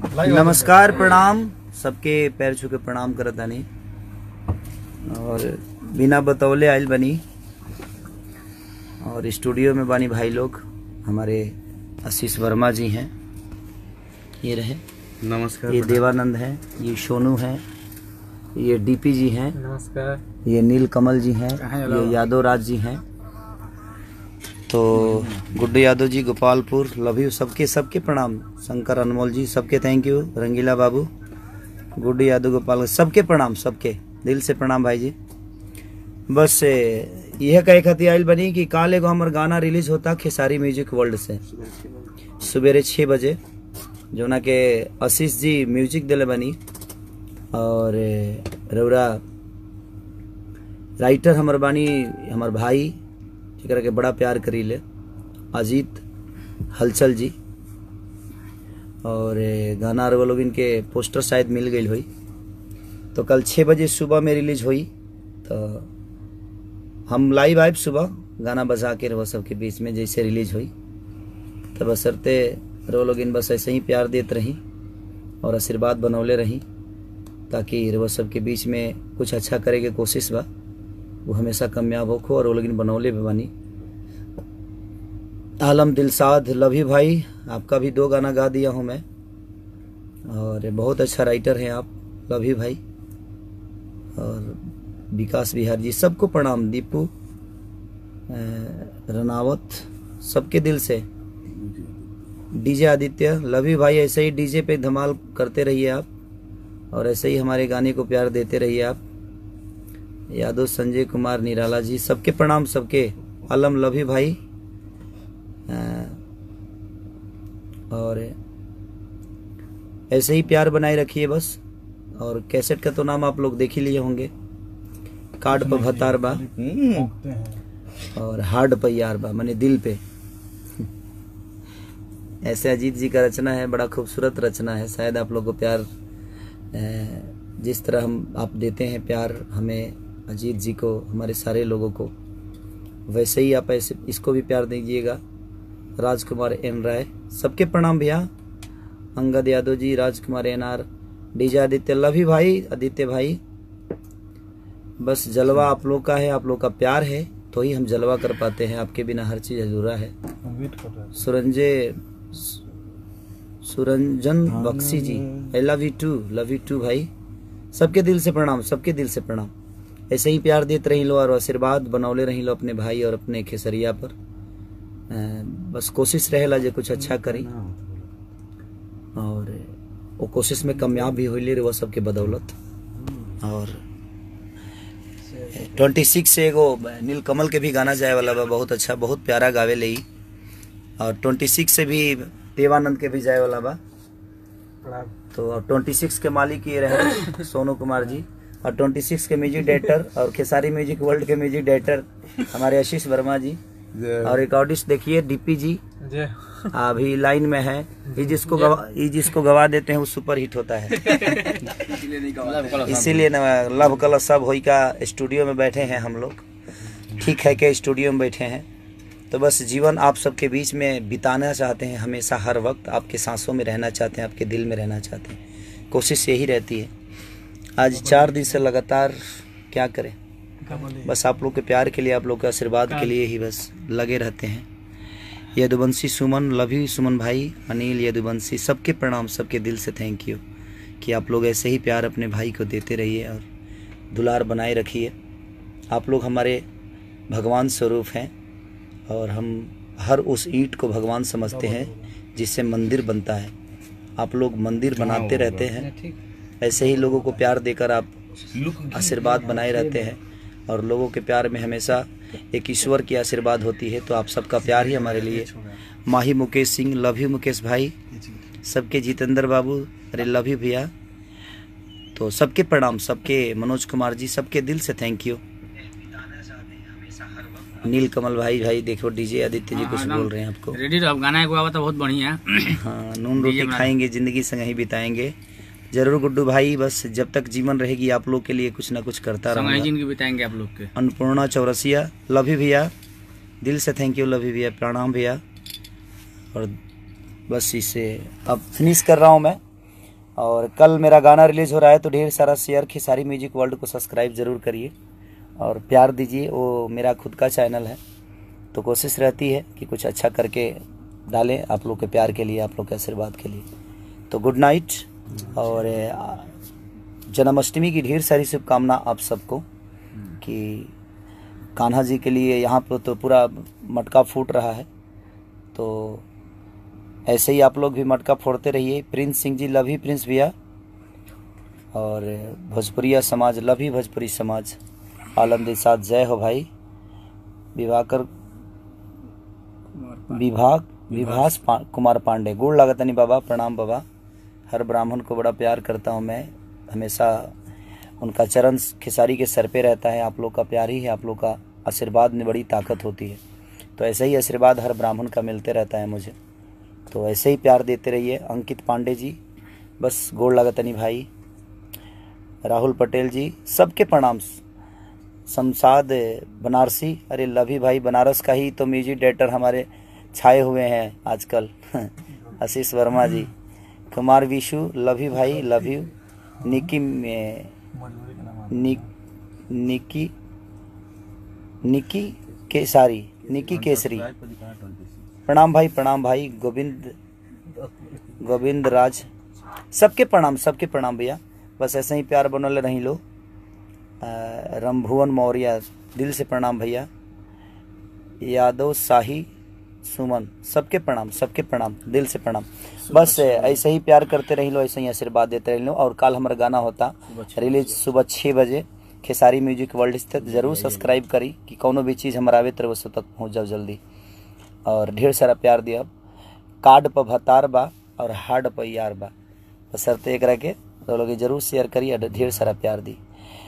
नमस्कार, प्रणाम सबके पैर छू के प्रणाम करत आनी और बिना बतौले आयल बनी और स्टूडियो में बानी भाई लोग हमारे आशीष वर्मा जी हैं, ये रहे। नमस्कार। ये देवानंद हैं, ये सोनू हैं, ये डीपी जी हैं, नमस्कार। ये नील कमल जी हैं, ये यादव राज जी हैं। तो गुड्डू यादव जी गोपालपुर, लव यू, सबके प्रणाम। शंकर अनमोल जी सबके थैंक यू। रंगीला बाबू, गुड्डू यादव गोपाल, सबके प्रणाम, सबके दिल से प्रणाम भाई जी। बस यह कहे खातिर आयल बनी कि काल एगो हमार गाना रिलीज होता खेसारी म्यूजिक वर्ल्ड से सवेरे 6 बजे, जो ना के आशीष जी म्यूजिक दिले बनी और रौरा राइटर हमार बानी, हमार भाई जेकरा के बड़ा प्यार करी ले, अजीत हलचल जी। और गाना और वो लोग इनके पोस्टर शायद मिल गई हुई। तो कल 6 बजे सुबह में रिलीज हुई। तो हम लाइव आए सुबह गाना बजा के वो सबके बीच में जैसे रिलीज हुई। तो बसरते वो लोग इन बस ऐसे ही प्यार देते रही और आशीर्वाद बनौले रही, ताकि वो सबके बीच में कुछ अच्छा करे के कोशिश बा, वो हमेशा कामयाब हो। और वो लोग बनौले भी बनी। आलम दिलसाद, लभी भाई, आपका भी 2 गाना गा दिया हूँ मैं और बहुत अच्छा राइटर हैं आप लभी भाई। और विकास बिहार जी, सबको प्रणाम। दीपू रनावत, सबके दिल से। डीजे आदित्य, लवी भाई, ऐसे ही डीजे पे धमाल करते रहिए आप और ऐसे ही हमारे गाने को प्यार देते रहिए आप। यादव संजय कुमार निराला जी, सबके प्रणाम, सबके। आलम लभी भाई और ऐसे ही प्यार बनाए रखिए बस। और कैसेट का तो नाम आप लोग देख ही लिए होंगे, कार्ड पर भतार बा और हार्ड पर यार बा, माने दिल पे। ऐसे अजीत जी का रचना है, बड़ा खूबसूरत रचना है। शायद आप लोग को प्यार जिस तरह हम आप देते हैं प्यार हमें, अजीत जी को, हमारे सारे लोगों को, वैसे ही आप ऐसे इसको भी प्यार दीजिएगा। राजकुमार एन राय, सबके प्रणाम भैया। अंगद यादव जी, राजकुमार एनआर, डीजे आदित्य, लभी भाई, आदित्य भाई। बस जलवा आप लोग का है, आप लोग का प्यार है तो ही हम जलवा कर पाते हैं, आपके बिना हर चीज अधूरा है। सुरंजन बख्शी जी, आई लव यू टू भाई। सबके दिल से प्रणाम, सबके दिल से प्रणाम। ऐसे ही प्यार देते रही लो और आशीर्वाद बनौले रही लो अपने भाई और अपने खेसरिया पर। बस कोशिश रहेला जो कुछ अच्छा करी और वो कोशिश में कामयाब भी होइले रे वो सबके बदौलत। और 26 से एगो नील कमल के भी गाना जाए वाला बा, बहुत अच्छा, बहुत प्यारा गावे ले। और 26 से भी देवानंद के भी जाए वाला बा। तो 26 के मालिक ये रहे सोनू कुमार जी, और 26 के म्यूजिक डायरेक्टर और खेसारी म्यूजिक वर्ल्ड के म्यूजिक डायरेक्टर हमारे आशीष वर्मा जी। और रिकॉर्डिस्ट देखिए डीपी जी अभी लाइन में है। ये जिसको गवा देते हैं वो सुपर हिट होता है। इसीलिए लव कलश सब होई का स्टूडियो में बैठे हैं हम लोग। ठीक है कि स्टूडियो में बैठे हैं तो बस जीवन आप सबके बीच में बिताना चाहते हैं, हमेशा हर वक्त आपके सांसों में रहना चाहते हैं, आपके दिल में रहना चाहते हैं। कोशिश यही रहती है। आज 4 दिन से लगातार क्या करें, बस आप लोग के प्यार के लिए, आप लोग के आशीर्वाद के लिए ही बस लगे रहते हैं। यदुवंशी सुमन, लव यू सुमन भाई, अनिल यदुवंशी, सबके प्रणाम, सबके दिल से थैंक यू कि आप लोग ऐसे ही प्यार अपने भाई को देते रहिए और दुलार बनाए रखिए। आप लोग हमारे भगवान स्वरूप हैं और हम हर उस ईंट को भगवान समझते हैं जिससे मंदिर बनता है। आप लोग मंदिर बनाते रहते हैं, ऐसे ही लोगों को प्यार देकर आप आशीर्वाद बनाए रहते हैं और लोगों के प्यार में हमेशा एक ईश्वर की आशीर्वाद होती है। तो आप सबका प्यार ही हमारे लिए। माही मुकेश सिंह, लव यू मुकेश भाई, सबके जितेंद्र बाबू, अरे लव यू भैया। तो सबके प्रणाम, सबके मनोज कुमार जी, सबके दिल से थैंक यू। नील कमल भाई देखो डीजे आदित्य जी कुछ बोल रहे हैं आपको। रेडी तो गाना एक बात बहुत बढ़िया। हाँ, नून रोटी खाएंगे, जिंदगी संग ही बिताएंगे। जरूर गुड्डू भाई, बस जब तक जीवन रहेगी आप लोग के लिए कुछ ना कुछ करता रहूंगा। जिंदगी बिताएंगे आप लोग के। अन्नपूर्णा चौरसिया, लभी भैया, दिल से थैंक यू लभी भैया, प्रणाम भैया। और बस इसे अब फिनिश कर रहा हूँ मैं। और कल मेरा गाना रिलीज़ हो रहा है, तो ढेर सारा शेयर खेसारी म्यूजिक वर्ल्ड को सब्सक्राइब ज़रूर करिए और प्यार दीजिए। वो मेरा खुद का चैनल है, तो कोशिश रहती है कि कुछ अच्छा करके डालें आप लोग के प्यार के लिए, आप लोग के आशीर्वाद के लिए। तो गुड नाइट, और जन्माष्टमी की ढेर सारी शुभकामना आप सबको, कि कान्हा जी के लिए यहाँ पर तो पूरा मटका फूट रहा है, तो ऐसे ही आप लोग भी मटका फोड़ते रहिए। प्रिंस सिंह जी, लव ही प्रिंस भैया, और भोजपुरिया समाज, लव ही भोजपुरी समाज, आलम के साथ जय हो भाई। विभास कुमार पांडे, गोड़ लागत नहीं बाबा, प्रणाम बाबा। हर ब्राह्मण को बड़ा प्यार करता हूँ मैं, हमेशा उनका चरण खेसारी के सर पे रहता है। आप लोग का प्यार ही है, आप लोग का आशीर्वाद में बड़ी ताकत होती है, तो ऐसे ही आशीर्वाद हर ब्राह्मण का मिलते रहता है मुझे, तो ऐसे ही प्यार देते रहिए। अंकित पांडे जी, बस गोड़ लागत नहीं भाई। राहुल पटेल जी, सबके प्रणाम। शमशाद बनारसी, अरे लवी भाई, बनारस का ही तो म्यूजिक डायरेक्टर हमारे छाए हुए हैं आजकल। आशीष वर्मा जी, कुमार विशु, लवी भाई, लव यू। निकी केसरी, प्रणाम भाई, प्रणाम भाई। गोविंद राज, सबके प्रणाम भैया। बस ऐसे ही प्यार बनल रही लो। रमभुवन मौर्य, दिल से प्रणाम भैया। यादव शाही सुमन, सबके प्रणाम, दिल से प्रणाम। बस ऐसे ही प्यार करते रही लो, ऐसे ही आशीर्वाद देते रही लो। और कल हमारा गाना होता रिलीज सुबह 6 बजे खेसारी म्यूजिक वर्ल्ड स्थित, जरूर सब्सक्राइब करी कि कोनो भी चीज़ हमारा आवे तो तक पहुँच जाओ जल्दी, और ढेर सारा प्यार दिया। कार्ड पर भतार बा और हार्ड पर यार बा, बसरते एक के तो लोग जरूर शेयर करिए, ढेर सारा प्यार दी।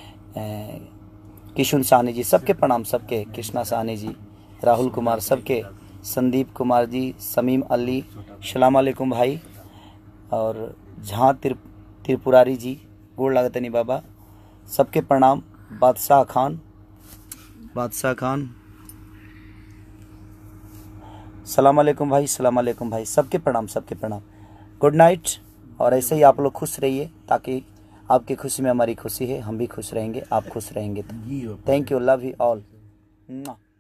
किशुन साहनी जी, सबके प्रणाम, सबके। कृष्णा साहनी जी, राहुल कुमार, सबके। संदीप कुमार जी, समीम अली, सलाम अलैकुम भाई। और जहाँ त्रिपुरारी जी, गोड़ लागत नहीं बाबा, सबके प्रणाम। बादशाह खान, सलाम अलैकुम भाई, सलाम अलैकुम भाई, सबके प्रणाम। गुड नाइट, और ऐसे ही आप लोग खुश रहिए, ताकि आपकी खुशी में हमारी खुशी है, हम भी खुश रहेंगे, आप खुश रहेंगे तो। Thank you, love you all.